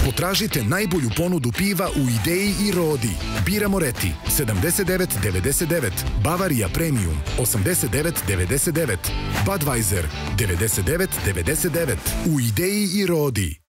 Potražite najbolju ponudu piva u Ideji i Rodi. Bira Moretti 79,99, Bavaria Premium 89,99, Budweiser 99,99 u Ideji i Rodi.